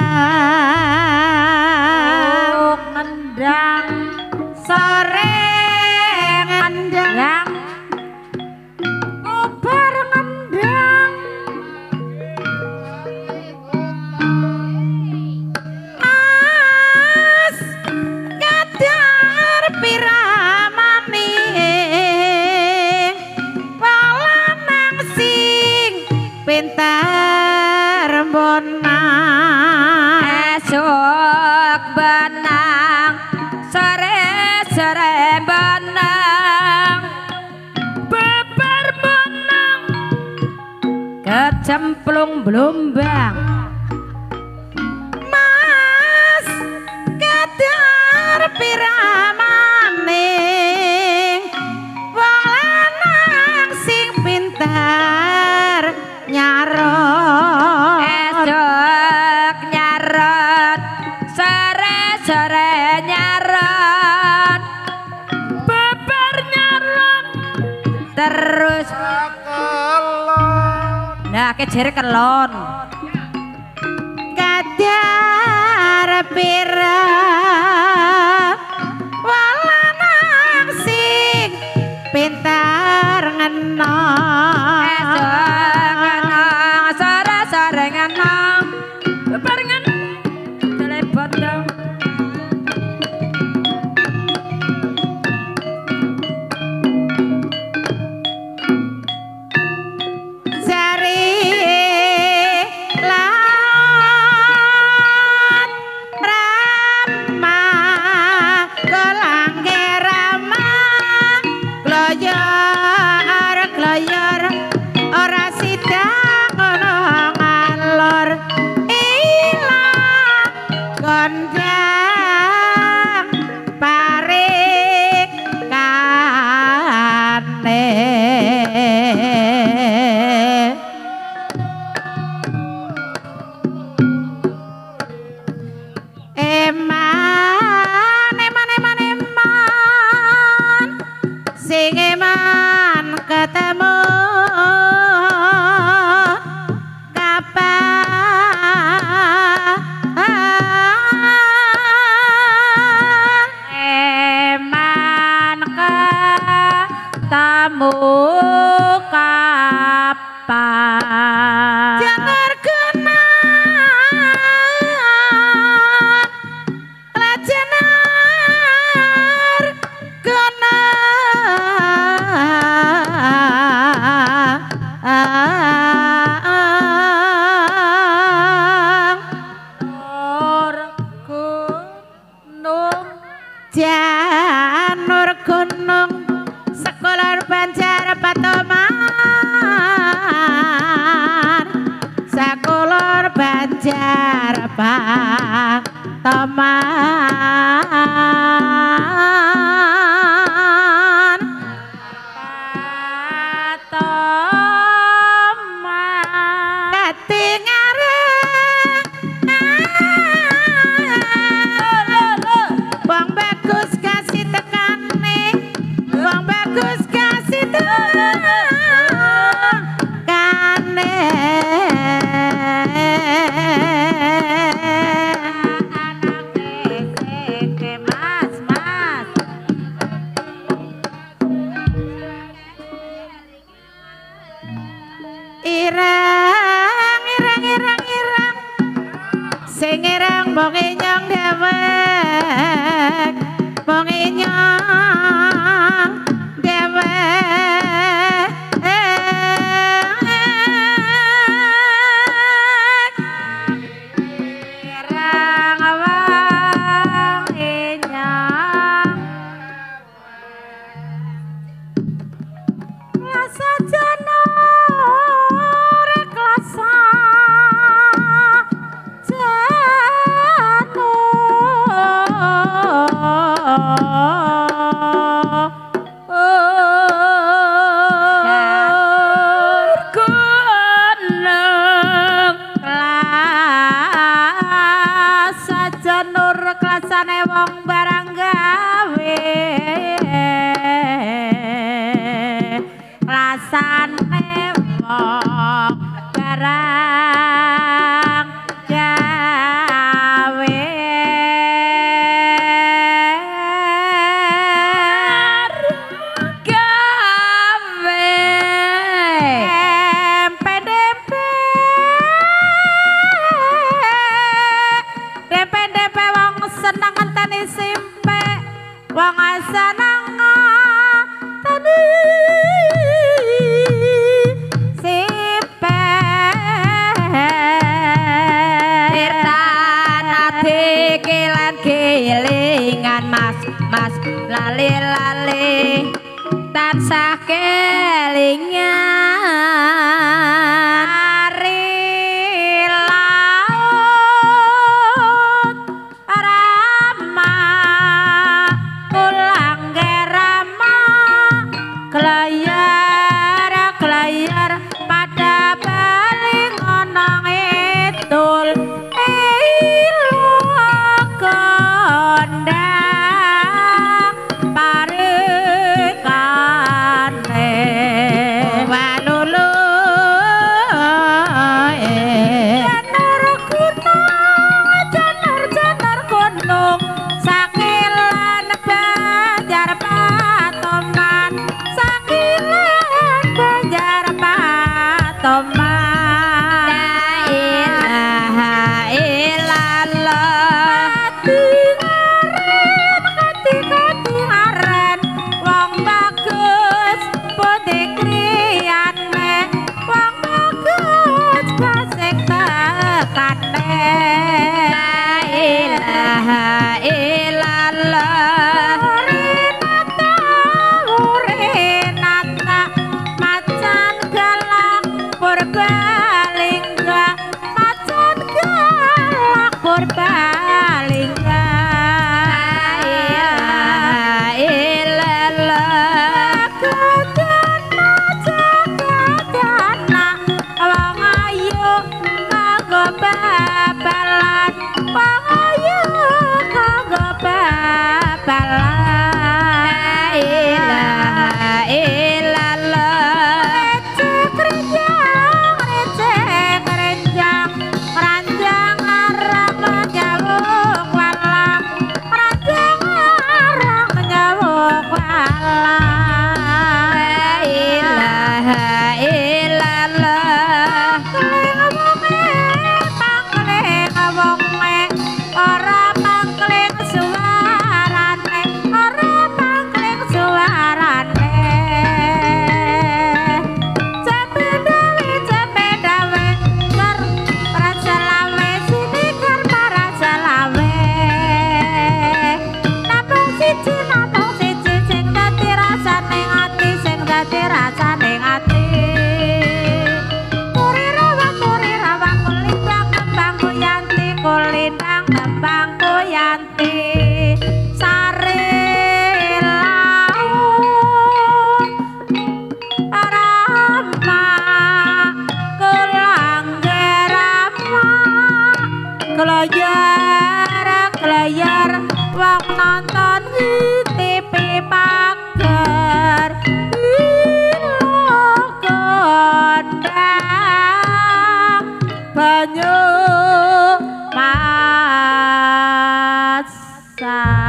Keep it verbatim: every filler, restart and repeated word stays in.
ngendang sore ngendang obar ngendang as kadar piramani walanang sing pintar bonang esok benang sore-sore benang beber benang kecemplung belumbang mas kadar piramaning wong lanang sing pintar nyarot esok nyarot sore-sore nyarot beber nyarot terus nah kejer kelon kadar pira walanang sing pintar ngenong esok ngenong sore-sore ngenong beber ngenong telepon dong rasane wong barang kelingan ari laut rama ulang gerama kelayar kelayar pada baling onong itul ilu kondang parikane walulu janar gunung janar janar gunung sakilan banjar patoman sakilan banjar patoman kelayar kelayar wong nonton T V pager ilu kondang banyu masa